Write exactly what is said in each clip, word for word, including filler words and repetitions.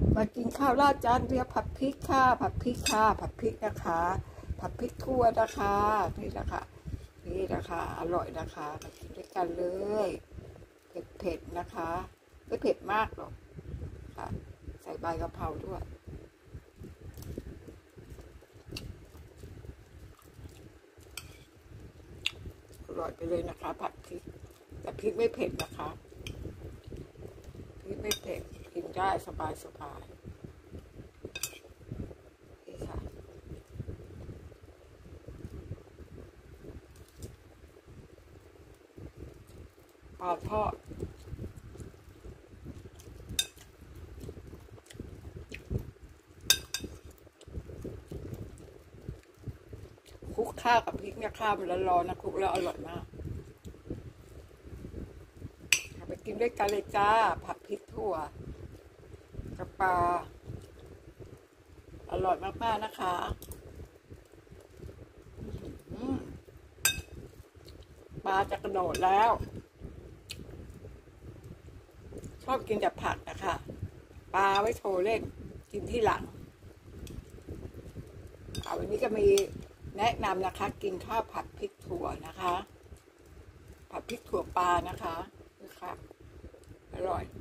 มากินข้าวราดจานเดียวผัดพริกค่ะผัดพริกค่ะผัดพริกนะคะผัดพริกทั่วนะคะนี่นะคะนี่นะคะอร่อยนะคะมากินด้วยกันเลยเผ็ดๆนะคะไม่เผ็ดมากหรอกค่ะใส่ใบกะเพราด้วยอร่อยไปเลยนะคะผัดพริกแต่พริกไม่เผ็ดนะคะพริกไม่เผ็ดกินได้สบายสบายนี่ค่ะปลาทอดคลุกข้าวกับพริกเนี่ยข้าวมันร้อนๆนะคลุกแล้วอร่อยมากไปกินด้วยกันเลยจ้าผัดพริกถั่วกับปลาอร่อยมากๆนะคะปลาจะกระโดดแล้วชอบกินแต่ผักนะคะปลาไว้โชว์เล่นกินที่หลังเอาวันนี้ก็มีแนะนำนะคะกินข้าวผัดพริกถั่วนะคะผัดพริกถั่วปลานะคะนี่ค่ะอร่อย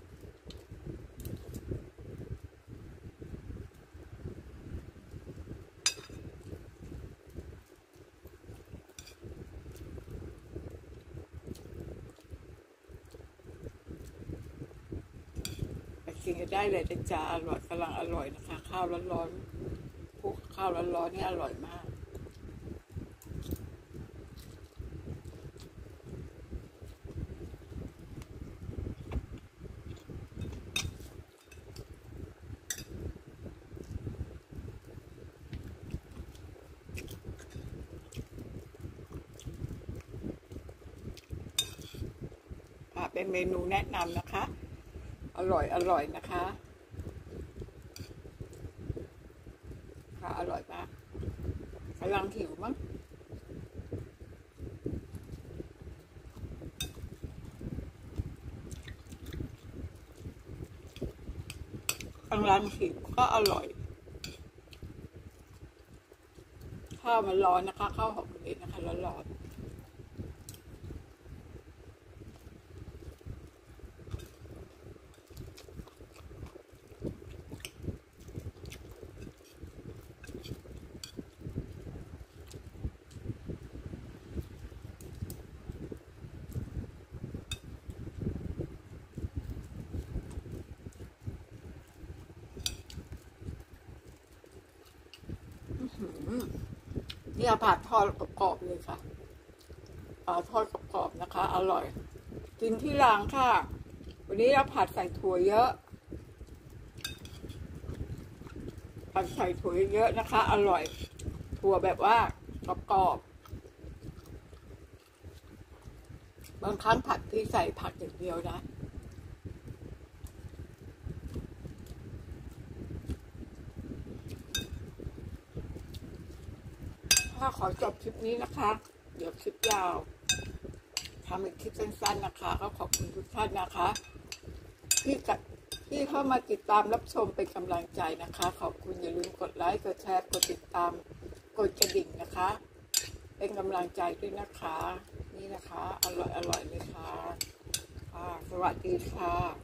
กินกันได้เลยจ้าอร่อยกำลังอร่อยนะคะข้าวร้อนๆพวกข้าวร้อนๆนี่อร่อยมากเป็นเมนูแนะนำนะคะอร่อยอร่อยนะคะค่ะอร่อยมากกำลังหิวมั้งกำลังหิวก็อร่อยข้าวมันร้อนนะคะข้าวหอมมะลินะคะร้อนๆนี่เอาผัดทอดกรอบๆเลยค่ะปลาทอดกรอบๆนะคะอร่อยกินที่หลังค่ะวันนี้เราผัดใส่ถั่วเยอะผัดใส่ถั่วเยอะนะคะอร่อยถั่วแบบว่ากรอบๆบางครั้งผัดที่ใส่ผักอย่างเดียวนะถ้าขอจบคลิปนี้นะคะเดี๋ยวคลิปยาวทำเป็นคลิปสั้นๆนะคะก็ขอบคุณทุกท่านนะคะที่กับที่เข้ามาติดตามรับชมเป็นกำลังใจนะคะขอบคุณอย่าลืมกดไลค์กดแชร์กดติดตามกดกระดิ่งนะคะเป็นกำลังใจด้วยนะคะนี่นะคะอร่อยอร่อยเลยค่ะสวัสดีค่ะ